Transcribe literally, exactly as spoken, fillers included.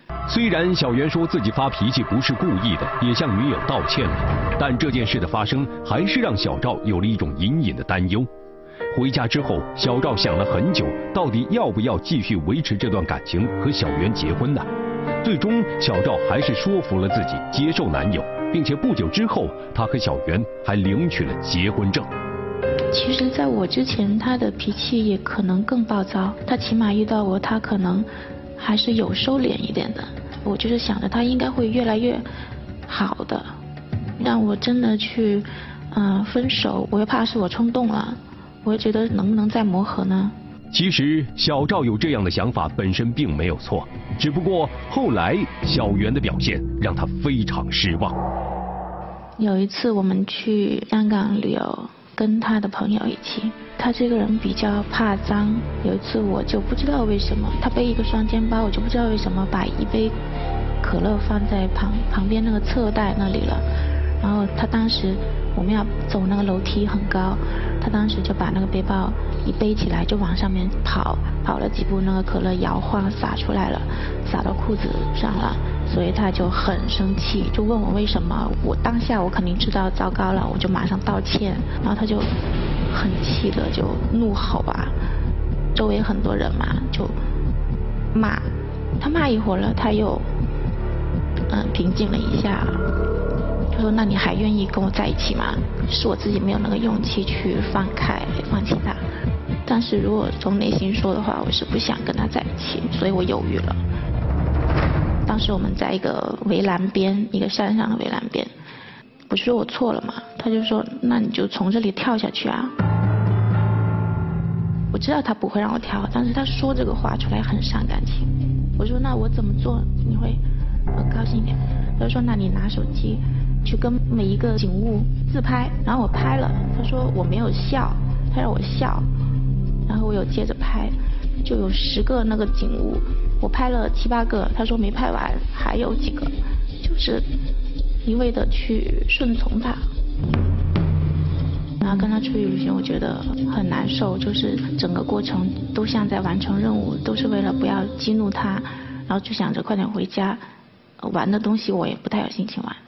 虽然小袁说自己发脾气不是故意的，也向女友道歉了，但这件事的发生还是让小赵有了一种隐隐的担忧。回家之后，小赵想了很久，到底要不要继续维持这段感情和小袁结婚呢？最终，小赵还是说服了自己接受男友，并且不久之后，他和小袁还领取了结婚证。 其实在我之前，他的脾气也可能更暴躁，他起码遇到我，他可能还是有收敛一点的。我就是想着他应该会越来越好的，让我真的去嗯、呃、分手，我又怕是我冲动了，我也觉得能不能再磨合呢？ 其实小赵有这样的想法本身并没有错，只不过后来小袁的表现让他非常失望。 有一次我们去香港旅游，跟他的朋友一起，他这个人比较怕脏。有一次我就不知道为什么，他背一个双肩包，我就不知道为什么把一杯可乐放在旁旁边那个侧袋那里了。然后他当时我们要走那个楼梯很高，他当时就把那个背包一背起来就往上面跑，跑了几步，那个可乐摇晃洒出来了，洒到裤子上了，所以他就很生气，就问我为什么。我当下我肯定知道糟糕了，我就马上道歉，然后他就很气的就怒吼啊，周围很多人嘛就骂，他骂一会儿了，他又嗯平静了一下。他说：“那你还愿意跟我在一起吗？”是我自己没有那个勇气去放开放弃他，但是如果从内心说的话，我是不想跟他在一起，所以我犹豫了。当时我们在一个围栏边，一个山上的围栏边，我就说我错了嘛，他就说：“那你就从这里跳下去啊。”我知道他不会让我跳，但是他说这个话出来很伤感情。我说：“那我怎么做你会很高兴一点？”他说：“那你拿手机去跟每一个景物自拍。”然后我拍了，他说我没有笑，他让我笑，然后我又接着拍，就有十个那个景物，我拍了七八个，他说没拍完，还有几个，就是一味的去顺从他。然后跟他出去旅行，我觉得很难受，就是整个过程都像在完成任务，都是为了不要激怒他，然后就想着快点回家，玩的东西我也不太有心情玩。